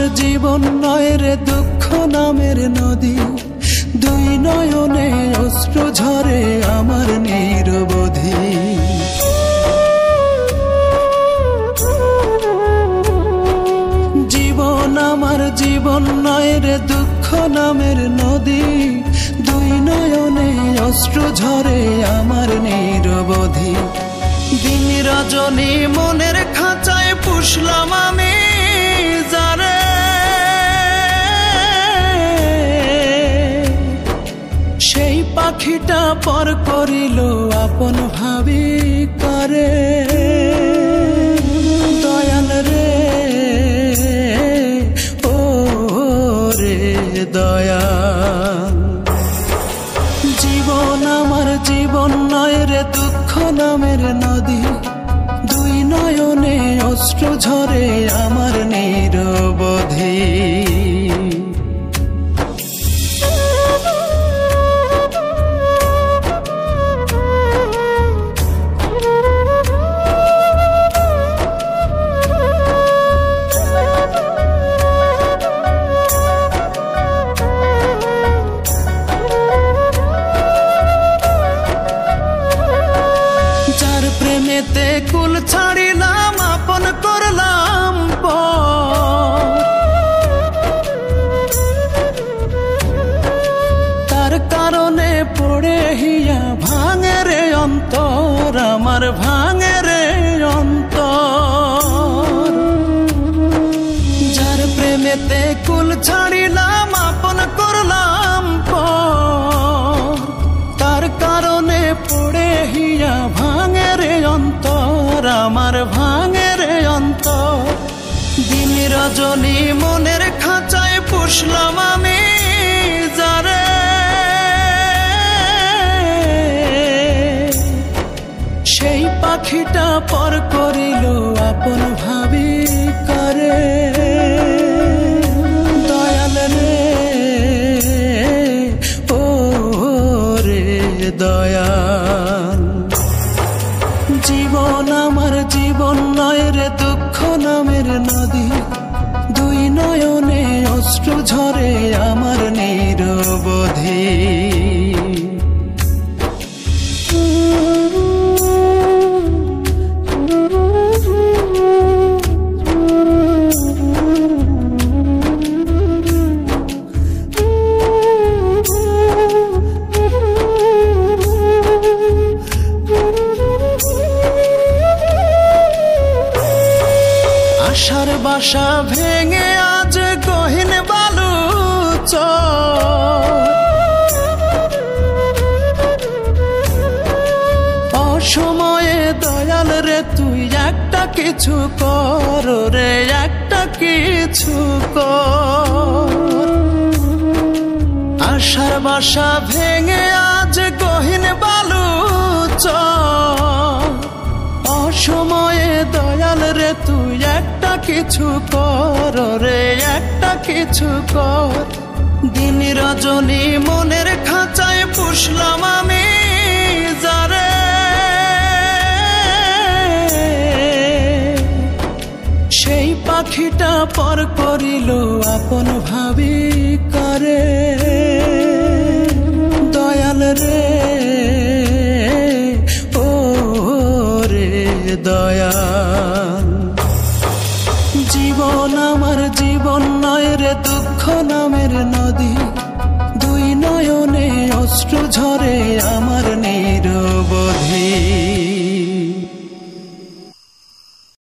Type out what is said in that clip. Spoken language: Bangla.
জীবন নয় রে দুঃখ নামের নদী, দুই নয়নে অশ্রু ঝরে আমার নিরবধি। জীবন আমার জীবন নয় রে দুঃখ নামের নদী, দুই নয়নে অশ্রু ঝরে আমার নিরবধি। দিন রজনী মনের খাঁচায় পুষলাম আমি যারে, সেই পাখিটা পর করিল আপন ভাবি করে। দয়াল রে ও রে দয়াল, জীবন আমার জীবন নয় রে দুঃখ নামের নদী, দুই নয়নে অশ্রু ঝরে আমার নিরবধি। প্রেমেতে কুল ছাড়িলাম আপন করলাম তার কারণে পড়ে হিয়া ভাঙে রে অন্তর আমার, ভাঙে রে অন্তর। যার প্রেমেতে কুল ছাড়িলাম আপন করলাম তার কারণে পড়ে হিয়া ভাঙে রে অন্তর আমার, ভাঙে রে অন্তর। দিন রজনী মনের খাঁচায় পুষলাম আমি যারে, সেই পাখিটা পর করিল আপন ভাবি করে। দয়াল রে ও রে দয়াল, জীবন আমার জীবন নয় রে দুঃখ নামের নদী, দুই নয়নে অশ্রু ঝরে আমার নিরবধি। আশার বাসা ভেঙে আজ গহীন বালু অসময়ে দয়াল রে তুই একটা কিছু কর রে, একটা কিছু কর। আশার বাসা ভেঙে আজ গহীন বালু অসময়ে দয়াল রে তুই একটা কিছু কর রে, একটা কিছু কর। দিন রজনী মনের খাঁচায় পুষলাম আমি যারে, সেই পাখিটা পর করিল আপন ভাবি করে। দয়াল রে ও রে দয়াল, জীবন আমার জীবন নয় রে দুঃখ নামের নদী, দুই নয়নে অশ্রু ঝরে